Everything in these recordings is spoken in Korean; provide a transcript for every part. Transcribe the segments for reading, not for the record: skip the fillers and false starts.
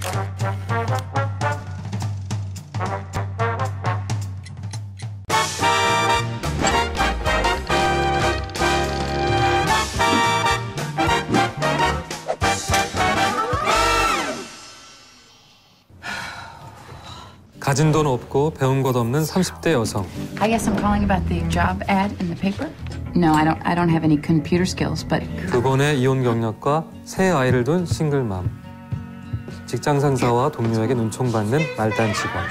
가진 돈 없고 배운 것 없는 30대 여성. I guess I'm calling about the job ad in the paper. No, I don't have any computer skills, but 두 번의 이혼 경력과 세 아이를 둔 싱글맘. 직장 상사와 동료에게 눈총받는 말단 직원.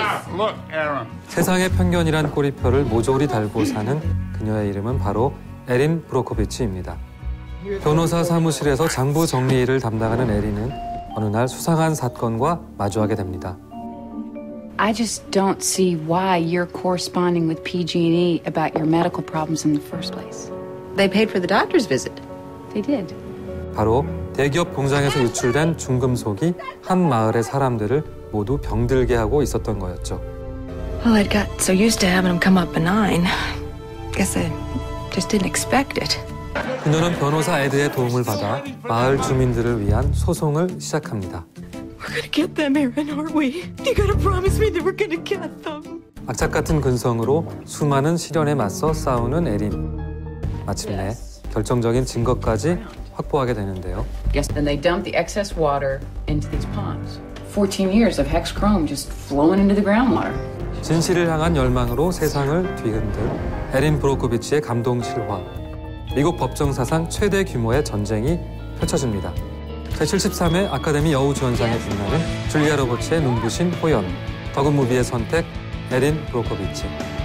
세상의 편견이란 꼬리표를 모조리 달고 사는 그녀의 이름은 바로 에린 브로코비치입니다. 변호사 사무실에서 장부 정리 일을 담당하는 에린은 어느 날 수상한 사건과 마주하게 됩니다. I just don't see why you're corresponding with PG&E about your medical problems in the first place. They paid for the doctor's visit. They did. 바로 대기업 공장에서 유출된 중금속이 한 마을의 사람들을 모두 병들게 하고 있었던 거였죠. Well, I'd got so used to having them come up benign. Guess I just didn't expect it. 그녀는 변호사 에드의 도움을 받아 마을 주민들을 위한 소송을 시작합니다. We're gonna get them, Aaron, aren't we? You gotta promise me that we're gonna get them. 악착 같은 근성으로 수많은 시련에 맞서 싸우는 에린. 마침내 결정적인 증거까지 확보하게 되는데요. Yes, then they dumped the excess water into these ponds. 14 years of hex chrome just flowing into the groundwater. 진실을 향한 열망으로 세상을 뒤흔들 에린 브로코비치의 감동 실화. 미국 법정 사상 최대 규모의 전쟁이 펼쳐집니다. 제73회 아카데미 여우주연상에 빛나는 줄리아 로버츠의 눈부신 호연, 더굿 무비의 선택, 에린 브로코비치.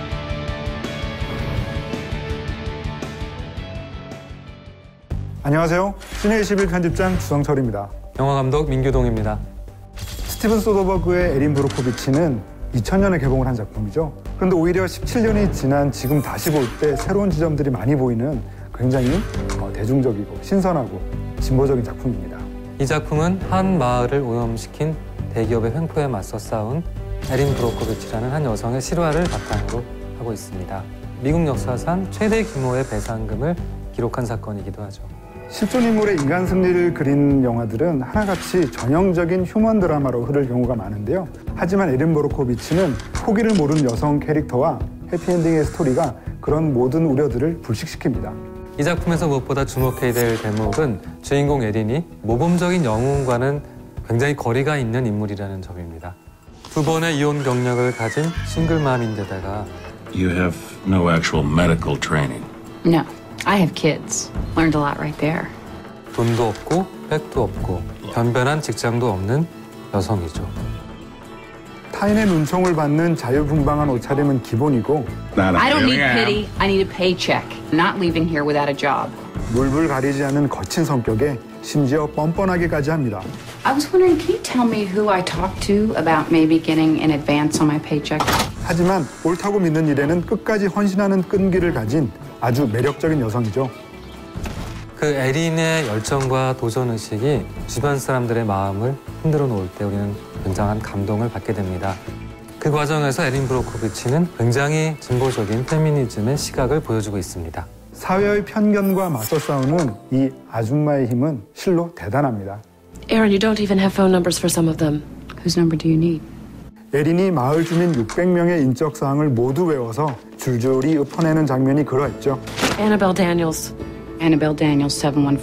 안녕하세요. 시네21 편집장 주성철입니다. 영화감독 민규동입니다. 스티븐 소더버그의 에린 브로코비치는 2000년에 개봉을 한 작품이죠. 그런데 오히려 17년이 지난 지금 다시 볼 때 새로운 지점들이 많이 보이는 굉장히 대중적이고 신선하고 진보적인 작품입니다. 이 작품은 한 마을을 오염시킨 대기업의 횡포에 맞서 싸운 에린 브로코비치라는 한 여성의 실화를 바탕으로 하고 있습니다. 미국 역사상 최대 규모의 배상금을 기록한 사건이기도 하죠. 실존 인물의 인간 승리를 그린 영화들은 하나같이 전형적인 휴먼 드라마로 흐를 경우가 많은데요. 하지만 에린 브로코비치는 포기를 모르는 여성 캐릭터와 해피엔딩의 스토리가 그런 모든 우려들을 불식시킵니다. 이 작품에서 무엇보다 주목해야 될 대목은 주인공 에린이 모범적인 영웅과는 굉장히 거리가 있는 인물이라는 점입니다. 두 번의 이혼 경력을 가진 싱글맘인데다가 You have no actual medical training. No, I have kids. Learned a lot right there. 돈도 없고 백도 없고 변변한 직장도 없는 여성이죠. 타인의 눈총을 받는 자유분방한 옷차림은 기본이고 I don't need pity. I need a paycheck. I'm not leaving here without a job. 물불 가리지 않은 거친 성격에 심지어 뻔뻔하게까지 합니다. I was wondering, can you tell me who I talked to about maybe getting an advance on my paycheck? 하지만 옳다고 믿는 일에는 끝까지 헌신하는 끈기를 가진 아주 매력적인 여성이죠. 그 에린의 열정과 도전의식이 주변 사람들의 마음을 흔들어 놓을 때 우리는 굉장한 감동을 받게 됩니다. 그 과정에서 에린 브로코비치는 굉장히 진보적인 페미니즘의 시각을 보여주고 있습니다. 사회의 편견과 맞서 싸우는 이 아줌마의 힘은 실로 대단합니다. Aaron, you don't even have phone numbers for some of them. Whose number do you need? 에린이 마을 주민 600명의 인적 사항을 모두 외워서 줄줄이 읊어내는 장면이 그러했죠. Annabelle Daniels. Annabelle Daniels,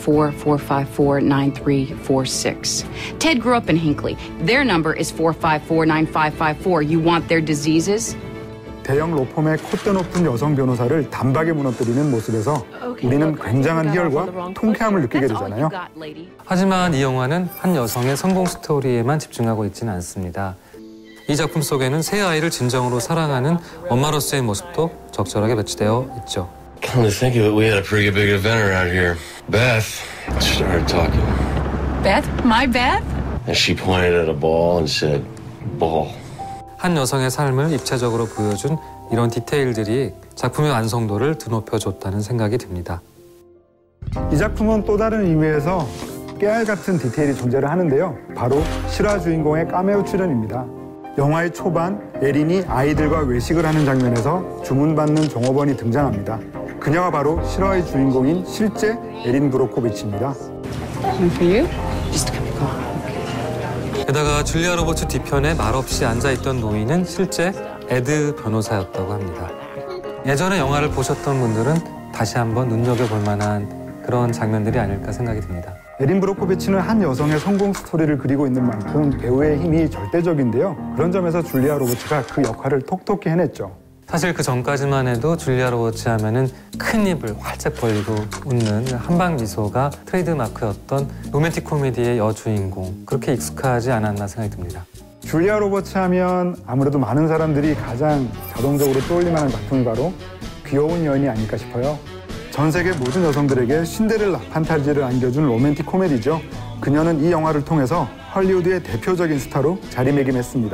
714-454-9346. Ted grew up in Hinckley. Their number is 454-9554. You want their diseases? 대형 로펌의 콧대 높은 여성 변호사를 단박에 무너뜨리는 모습에서 우리는 굉장한 희열과 통쾌함을 느끼게 되잖아요. 하지만 이 영화는 한 여성의 성공 스토리에만 집중하고 있지는 않습니다. 이 작품 속에는 세 아이를 진정으로 사랑하는 엄마로서의 모습도 적절하게 배치되어 있죠. Come to think of it, we had a pretty big event around here. Beth started talking. Beth? My Beth? And she pointed at a ball and said, ball. 한 여성의 삶을 입체적으로 보여준 이런 디테일들이 작품의 완성도를 드높여줬다는 생각이 듭니다. 이 작품은 또 다른 의미에서 깨알 같은 디테일이 존재를 하는데요. 바로 실화 주인공의 카메오 출연입니다. 영화의 초반, 에린이 아이들과 외식을 하는 장면에서 주문받는 종업원이 등장합니다. 그녀가 바로 실화의 주인공인 실제 에린 브로코비치입니다. One for you? Just a cup of coffee. 게다가 줄리아 로버츠 뒤편에 말없이 앉아있던 노인은 실제 에드 변호사였다고 합니다. 예전에 영화를 보셨던 분들은 다시 한번 눈여겨볼 만한 그런 장면들이 아닐까 생각이 듭니다. 에린 브로코비치는 한 여성의 성공 스토리를 그리고 있는 만큼 배우의 힘이 절대적인데요. 그런 점에서 줄리아 로버츠가 그 역할을 톡톡히 해냈죠. 사실 그 전까지만 해도 줄리아 로버츠 하면은 큰 입을 활짝 벌리고 웃는 한방 미소가 트레이드마크였던 로맨틱 코미디의 여주인공, 그렇게 익숙하지 않았나 생각이 듭니다. 줄리아 로버츠 하면 아무래도 많은 사람들이 가장 자동적으로 떠올릴 만한 작품이 바로 귀여운 여인이 아닐까 싶어요. 전 세계 모든 여성들에게 신데렐라 판타지를 안겨준 로맨틱 코미디죠. 그녀는 이 영화를 통해서 헐리우드의 대표적인 스타로 자리매김했습니다.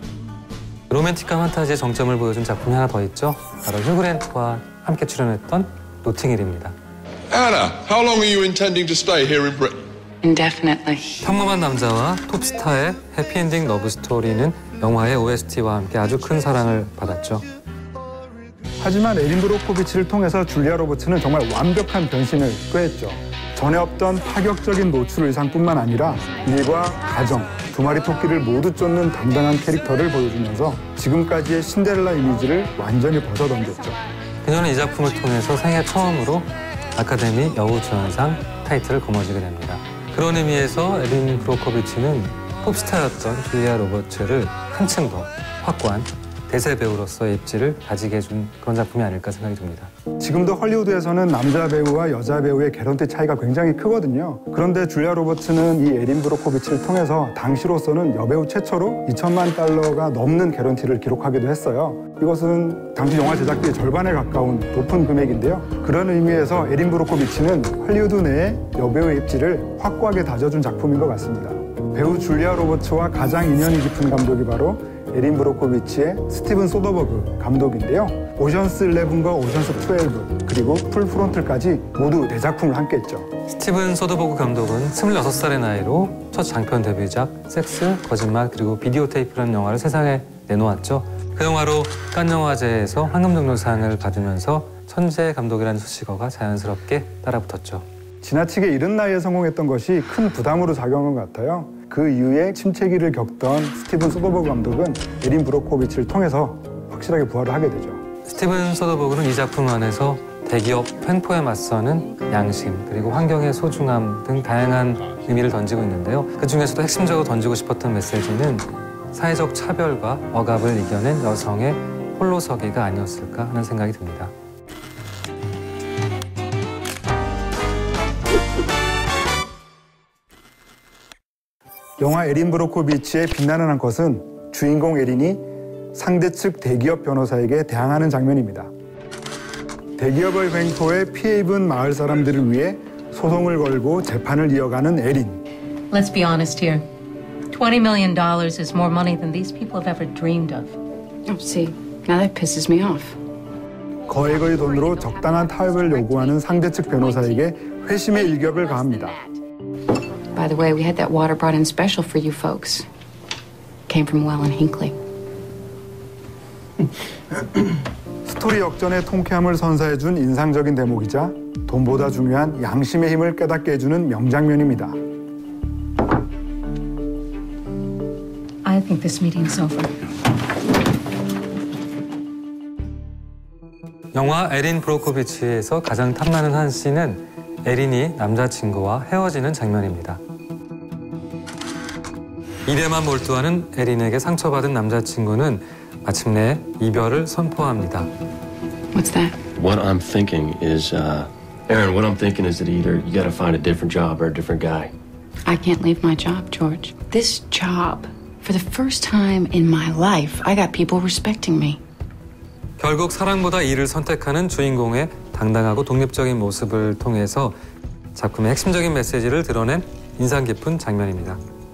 로맨틱한 판타지의 정점을 보여준 작품이 하나 더 있죠. 바로 휴그랜트와 함께 출연했던 노팅힐입니다. Anna, how long are you intending to stay here in Britain? Indefinitely. 평범한 남자와 톱스타의 해피엔딩 러브스토리는 영화의 OST와 함께 아주 큰 사랑을 받았죠. 하지만 에린 브로코비치를 통해서 줄리아 로버츠는 정말 완벽한 변신을 꾀했죠. 전에 없던 파격적인 노출 의상뿐만 아니라 일과 가정, 두 마리 토끼를 모두 쫓는 당당한 캐릭터를 보여주면서 지금까지의 신데렐라 이미지를 완전히 벗어던졌죠. 그녀는 이 작품을 통해서 생애 처음으로 아카데미 여우주연상 타이틀을 거머쥐게 됩니다. 그런 의미에서 에린 브로코비치는 톱스타였던 줄리아 로버츠를 한층 더 확고한 대세 배우로서의 입지를 가지게 해준 그런 작품이 아닐까 생각이 듭니다. 지금도 헐리우드에서는 남자 배우와 여자 배우의 개런티 차이가 굉장히 크거든요. 그런데 줄리아 로버츠는 이 에린 브로코비치를 통해서 당시로서는 여배우 최초로 2천만 달러가 넘는 개런티를 기록하기도 했어요. 이것은 당시 영화 제작비의 절반에 가까운 높은 금액인데요. 그런 의미에서 에린 브로코비치는 헐리우드 내에 여배우의 입지를 확고하게 다져준 작품인 것 같습니다. 배우 줄리아 로버츠와 가장 인연이 깊은 감독이 바로 에린 브로코비치의 스티븐 소더버그 감독인데요. 오션스 11과 오션스 12 그리고 풀 프론틀까지 모두 대작품을 함께했죠. 스티븐 소더버그 감독은 26살의 나이로 첫 장편 데뷔작 섹스, 거짓말 그리고 비디오 테이프라는 영화를 세상에 내놓았죠. 그 영화로 칸 영화제에서 황금종려상을 받으면서 천재 감독이라는 수식어가 자연스럽게 따라붙었죠. 지나치게 이른 나이에 성공했던 것이 큰 부담으로 작용한 것 같아요. 그 이후에 침체기를 겪던 스티븐 소더버그 감독은 에린 브로코비치를 통해서 확실하게 부활을 하게 되죠. 스티븐 소더버그는 이 작품 안에서 대기업 횡포에 맞서는 양심 그리고 환경의 소중함 등 다양한 의미를 던지고 있는데요. 그중에서도 핵심적으로 던지고 싶었던 메시지는 사회적 차별과 억압을 이겨낸 여성의 홀로서기가 아니었을까 하는 생각이 듭니다. 영화 에린 브로코비치의 빛나는 한 컷은 주인공 에린이 상대 측 대기업 변호사에게 대항하는 장면입니다. 대기업의 횡포에 피해 입은 마을 사람들을 위해 소송을 걸고 재판을 이어가는 에린. Let's be honest here. $20 million is more money than these people have ever dreamed of. Oh, see, now that pisses me off. 거액의 돈으로 적당한 타협을 요구하는 상대 측 변호사에게 회심의 일격을 가합니다. By the way, we had that water brought in special for you folks. Came from Well and Hinkley. 스토리 역전의 통쾌함을 선사해준 인상적인 대목이자 돈보다 중요한 양심의 힘을 깨닫게 해주는 명장면입니다. I think this meeting's over. 영화 에린 브로코비치에서 가장 탐나는 한 씬은 에린이 남자친구와 헤어지는 장면입니다. 일에만 몰두하는 에린에게 상처받은 남자친구는 마침내 이별을 선포합니다. What's that? What I'm thinking is, Aaron, what I'm thinking is that either you gotta find a different job or a different guy. I can't leave my job, George. This job, for the first time in my life, I got people respecting me. 결국 사랑보다 일을 선택하는 주인공의 당당하고 독립적인 모습을 통해서 작품의 핵심적인 메시지를 드러낸 인상 깊은 장면입니다.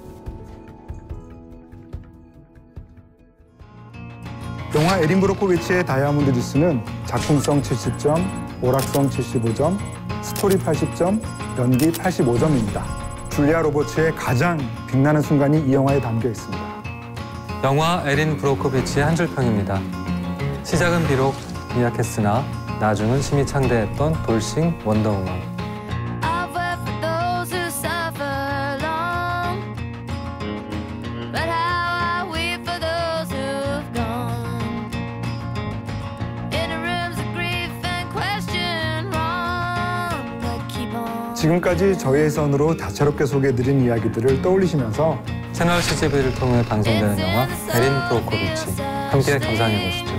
영화 에린 브로코비치의 다이아몬드 주스는 작품성 70점, 오락성 75점, 스토리 80점, 연기 85점입니다. 줄리아 로버츠의 가장 빛나는 순간이 이 영화에 담겨 있습니다. 영화 에린 브로코비치의 한 줄평입니다. 시작은 비록 미약했으나 나중은 심히 창대했던 돌싱 원더우먼. 지금까지 저희의 선으로 다채롭게 소개해드린 이야기들을 떠올리시면서 채널 CGV를 통해 방송되는 영화 에린 브로코비치 함께 감상해 보시죠.